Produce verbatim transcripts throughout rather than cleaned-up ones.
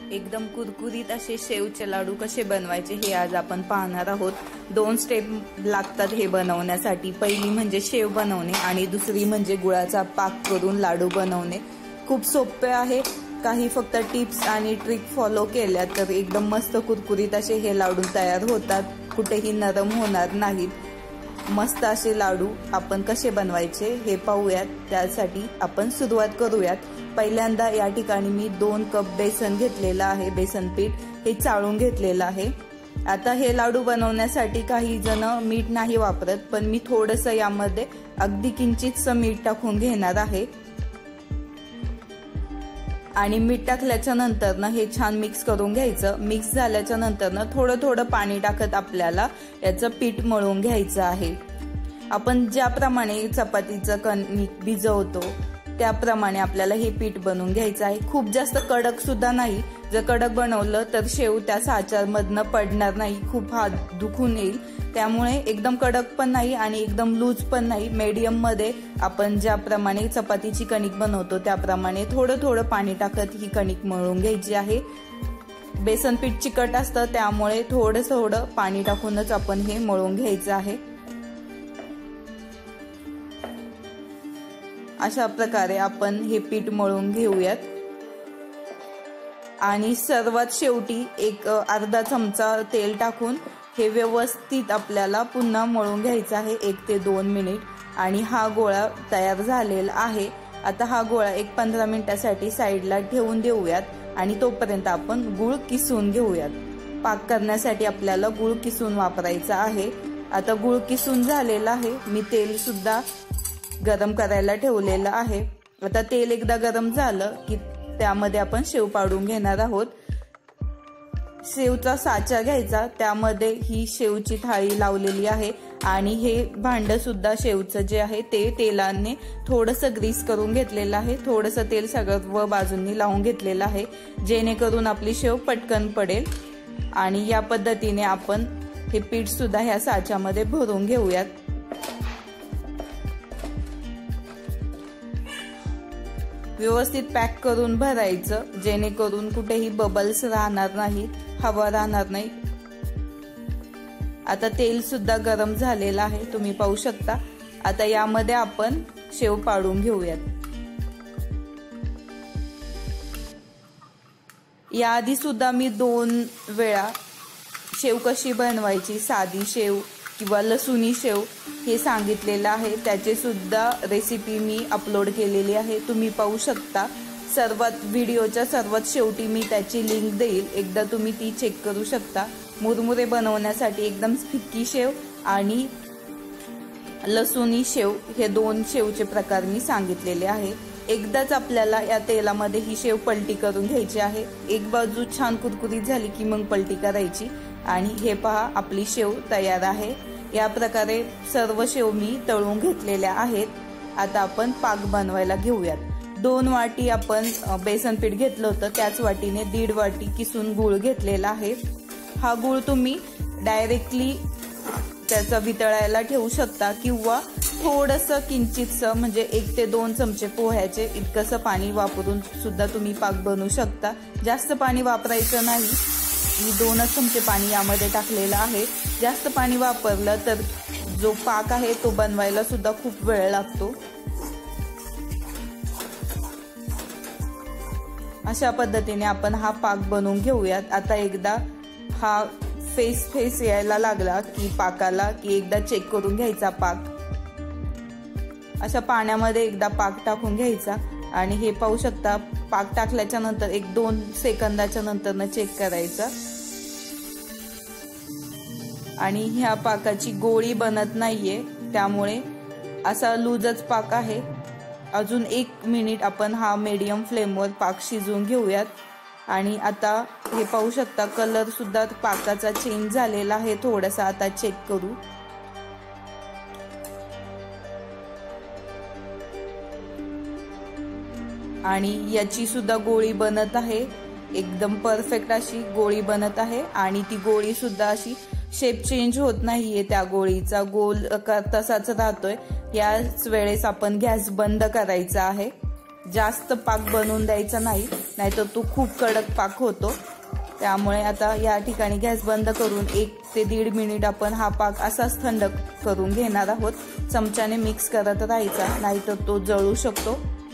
एकदम कुरकुरीत असे शेवचे लाडू कसे बनवायचे हे आज आपण पाहणार आहोत। दोन स्टेप लागतात हे बनवण्यासाठी। पहिली म्हणजे शेव बनवणे आणि दुसरी म्हणजे गुळाचा पाक करून लाडू बनवणे। खूप सोपे आहे। काही फक्त टिप्स आणि ट्रिक फॉलो केल्या तर एकदम मस्त कुरकुरीत असे हे लाडू तयार होतात। कुठेही नरम होणार नाहीत। मस्त असे लाडू आपण कसे बनवायचे हे पाहूयात। त्यासाठी आपण सुरुवात करूयात। पहिल्यांदा या ठिकाणी मी दोन कप बेसन घेतलेला आहे। बेसन पीठ हे चाळून घेतलेलं आहे। आता हे लाडू बनवण्यासाठी काही जण मीठ नाही वापरत, पण मी थोडंसं यामध्ये अगदी किंचितसं मीठ टाकून घेणार आहे। आणि मीठ टाकल्याच्या नंतर ना हे छान मिक्स करून घ्यायचं। मिक्स झाल्याच्या नंतर ना थोडं थोडं पाणी टाकत आपल्याला याचं पीठ मळून घ्यायचं आहे। आपण ज्याप्रमाणे चपातीचं कणिक भिजवतो त्याप्रमाणे आपल्याला हे पीठ बनवून घ्यायचं आहे। खूप जास्त कडक सुद्धा नाही। जर कडक बनवलं तर शेव त्या साच्यामधनं पडणार नाही, खूप हात दुखून येईल। त्यामुळे एकदम कडक पण नाही आणि एकदम लूज पण नाही, मीडियम मध्ये आपण ज्याप्रमाणे चपातीची कणिक बनवतो त्याप्रमाणे थोडं थोडं पाणी टाकत ही कणिक मळून घ्यायची आहे। बेसन पीठ चिकट असतं त्यामुळे थोडं थोडं पाणी टाकूनच आपण हे मळून घ्यायचं आहे। अशा प्रकारे आपण हे पीठ मळून घेऊयात। आणि सर्वात शेवटी एक अर्धा चमचा तेल टाकून हे व्यवस्थित आपल्याला पुन्हा मळून घ्यायचं आहे एक ते दोन मिनिट। आणि हा गोळा तयार झालेला आहे। आता हा गोळा एक पंधरा मिनिटासाठी साईडला ठेवून देऊयात आणि तोपर्यंत आपण गुळ किसून घेऊयात। पाक करण्यासाठी आपल्याला गुळ किसून वापरायचा आहे। आता गुळ किसून झालेला आहे। मी तेल सुद्धा गरम करायला ठेवलेलं आहे। आता तेल एकदा गरम झालं की त्यामध्ये आपण शेव पाडून घेणार आहोत। शेवचा साचा घ्यायचा, त्यामध्ये ही शेवची थाळी लावलेली आहे आणि हे भांड सुद्धा शेवचं जे आहे ते तेलाने थोडंसं ग्रीस करून घेतलेलं आहे। थोडंसं तेल सगळं बाजूंनी लावून घेतलेलं आहे जेणेकरून आपली शेव पटकन पडेल। आणि या पद्धतीने आपण हे पीठ सुद्धा ह्या साच्यामध्ये भरून घेऊयात। व्यवस्थित पॅक करून भरायचं जेणेकरून कुठेही बबल्स राहणार नाहीत, हवा राहणार नाही। आता तेल सुद्धा गरम झालेलं आहे, तुम्ही पाहू शकता। आता यामध्ये आपण शेव पाडून घेऊयात। याआधी सुद्धा मी दोन वेळा शेव कशी बनवायची, साधी शेव किंवा लसुणी शेव हे सांगितलेलं आहे। त्याचे सुद्धा रेसिपी मी अपलोड केलेली आहे, तुम्ही पाहू शकता। सर्वात व्हिडिओच्या सर्वात शेवटी मी त्याची लिंक देईल, एकदा तुम्ही ती चेक करू शकता। मुरमुरे बनवण्यासाठी एकदम फिक्की शेव आणि लसुणी शेव हे दोन शेवचे प्रकार मी सांगितलेले आहे। एकदाच आपल्याला या तेलामध्ये ही शेव पलटी करून घ्यायची आहे। एक बाजू छान कुरकुरीत झाली की मग पलटी करायची। आणि हे पहा आपली शेव तयार आहे। या प्रकारे सर्व शेव मी तळून घेतलेल्या आहेत। आता आपण पाक बनवायला घेऊयात। दोन वाटी आपण बेसन पीठ घेतलं होतं, त्याच वाटीने दीड वाटी किसून गुळ घेतलेला आहे। हा गुळ तुम्ही डायरेक्टली त्याचा वितळायला ठेवू शकता किंवा थोडंसं किंचितसं म्हणजे एक ते दोन चमचे पोह्याचे इतकंसं पाणी वापरून सुद्धा तुम्ही पाक बनवू शकता। जास्त पाणी वापरायचं नाही। मी दोनच चमचे पाणी यामध्ये टाकलेलं आहे। जास्त पाणी वापरलं तर जो पाक आहे तो बनवायला सुद्धा खूप वेळ लागतो। अशा पद्धतीने आपण हा पाक बनवून घेऊयात। आता एकदा हा फेस फेस यायला लागला की पाकाला की एकदा चेक करून घ्यायचा पाक। अशा पाण्यामध्ये एकदा पाक टाकून घ्यायचा आणि हे पाहू शकता पाक टाकल्याच्या नंतर एक दोन सेकंदाच्या नंतर न चेक करायचा। आणि ह्या पाकाची गोळी बनत नाहीये त्यामुळे असा लूजच पाक आहे। अजून एक मिनिट आपण हा मीडियम फ्लेमवर पाक शिजवून घेऊयात। आणि आता हे पाहू शकता कलर सुद्धा पाकाचा चेंज झालेला आहे थोडासा। आता चेक करू। आणि याची सुद्धा गोळी बनत आहे, एकदम परफेक्ट अशी गोळी बनत आहे। आणि ती गोळी सुद्धा अशी शेप चेंज होत नाहीये, त्या गोळीचा गोल आकार तसाच राहतोय। याच वेळेस आपण गॅस बंद करायचा आहे जास्त पाक बनवून द्यायचा नाही, नाहीतर तो खूप कडक पाक होतो। त्यामुळे आता या ठिकाणी गॅस बंद करून एक ते दीड मिनिट आपण हा पाक असाच थंड करून घेणार आहोत। चमच्याने मिक्स करत राहायचा, नाहीतर तो जळू शकतो।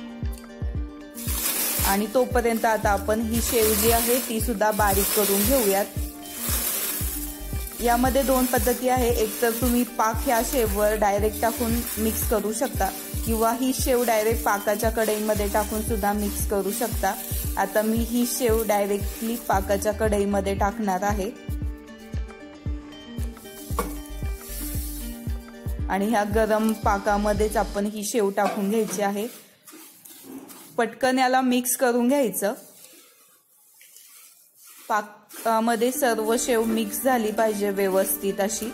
आणि तोपर्यंत आता आपण ही शेव जी आहे ती सुद्धा बारीक करून घेऊयात। यामध्ये दोन पद्धती आहे, एक तर तुम्ही पाक ह्या शेववर डायरेक्ट टाकून मिक्स करू शकता, किंवा ही शेव डायरेक्ट पाकाच्या कढईमध्ये टाकून सुद्धा मिक्स करू शकता। आता मी ही शेव डायरेक्टली पाकाच्या कढईमध्ये टाकणार आहे आणि ह्या गरम पाकामध्येच आपण ही शेव टाकून घ्यायची आहे। पटकन याला मिक्स करून घ्यायचं। पाकामध्ये सर्व शेव मिक्स झाली पाहिजे व्यवस्थित अशी।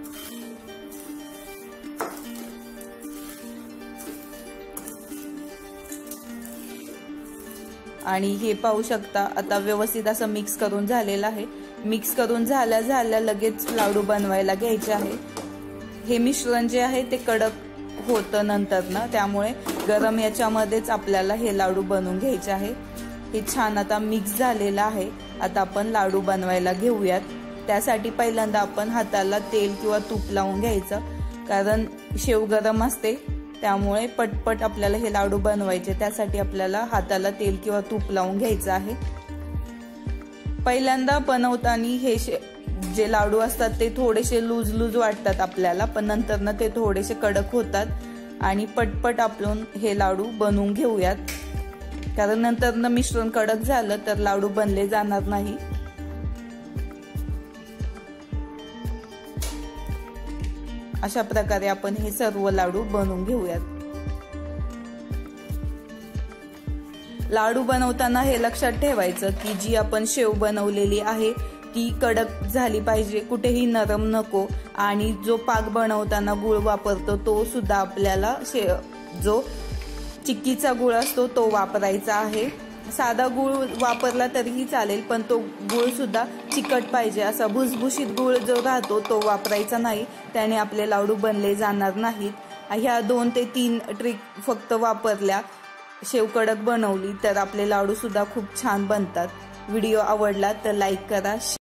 आणि हे पाहू शकता आता व्यवस्थित असं मिक्स करून झालेलं आहे। मिक्स करून झाल्या झाल्या लगेच लाडू बनवायला घ्यायचे आहे। हे मिश्रण जे आहे ते कडक होतं नंतर ना, त्यामुळे गरम याच्यामध्येच आपल्याला हे लाडू बनवून घ्यायचे आहे। हे छान आता मिक्स झालेलं आहे। आता आपण लाडू बनवायला घेऊयात। त्यासाठी पहिल्यांदा आपण हाताला तेल किंवा तूप लावून घ्यायचं, कारण शेव गरम असते, त्यामुळे पटपट आपल्याला हे लाडू बनवायचे। त्यासाठी आपल्याला हाताला तेल किंवा तूप लावून घ्यायचं आहे। पहिल्यांदा बनवताना हे जे लाडू असतात ते थोडेसे लूज लूज वाटतात आपल्याला, पण नंतर ना ते थोडेसे कडक होतात आणि पटपट आपण हे लाडू बनवून घेऊयात, कारण नंतर ना मिश्रण कडक झालं तर लाडू बनले जाणार नाही। अशा प्रकारे आपण हे सर्व लाडू बनवून घेऊयात। लाडू बनवताना हे लक्षात ठेवायचं की जी आपण शेव बनवलेली आहे ती कडक झाली पाहिजे, कुठेही नरम नको। आणि जो पाक बनवताना गुळ वापरतो तो सुद्धा आपल्याला जो चिक्कीचा गुळ असतो तो वापरायचा आहे। साधा गुळ वापरला तरीही चालेल, पण तो गुळ सुद्धा चिकट पाहिजे। असा भुसभुशीत गुळ जो राहतो तो वापरायचा नाही, त्याने आपले लाडू बनले जाणार नाहीत। ह्या दोन ते तीन ट्रिक फक्त वापरल्या, शेव कडक बनवली तर आपले लाडू सुद्धा खूप छान बनतात। व्हिडिओ आवडला तर लाईक करा, शेअर